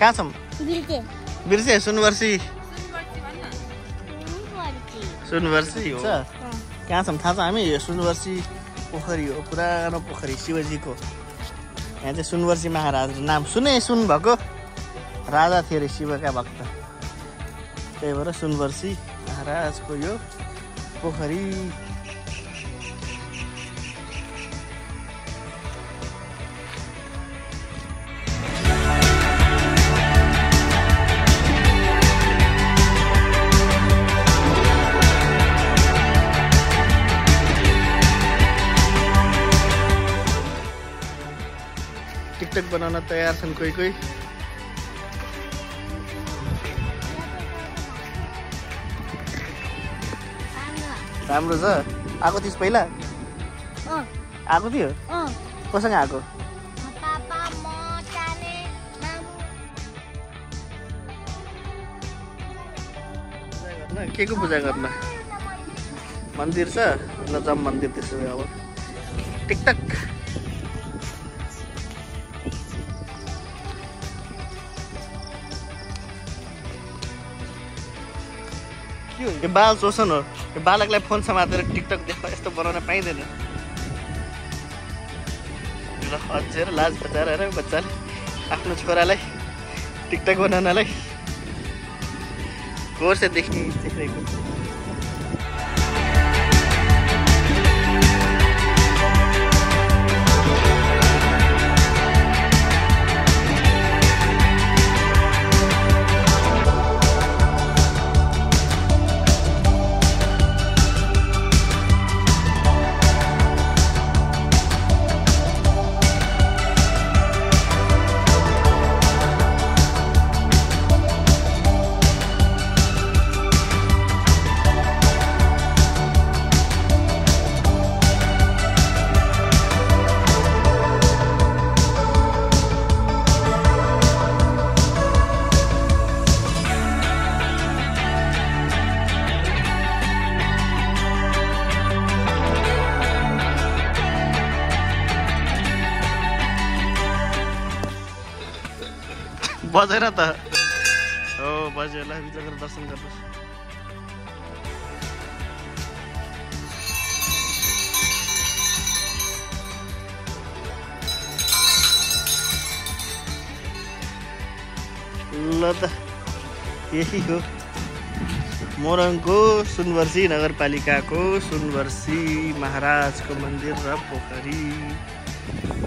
कहाँ छौँ? बिर्से सुनवर्सी हो कहाँ छौँ थाहा छ हामी? यो सुनवर्सी पोखरी हो, पुरानो पोखरी शिवजीको। यहाँ चाहिँ सुनवर्सी महाराज नाम सुन भएको राजा थिए अरे शिवका भक्त, त्यही भएर सुनवर्सी महाराजको यो पोखरी। टिकटक बनाउन तयार छन् कोही कोही। राम्रो छ। आएको थिइस् पहिला? आएको थियो? कोसँग आएको? के को पूजा गर्न? मन्दिर छ ल जाऊँ मन्दिर। त्यसो भए अब टिकटक यो बाल शोषण हो। यो बालकलाई फोन समातेर टिकटक देख यस्तो बनाउन पाइँदैन। ल अझेर लाज बचाएर बच्चाले आफ्नो छोरालाई टिकटक बनाउनलाई गौर से देखिरहेको। बजेर त हो बज्यो। ल भित्र गएर दर्शन गर्नुहोस्। ल त यही हो मोरङको सुनवर्सी नगरपालिकाको सुनवर्सी महाराजको मन्दिर र पोखरी।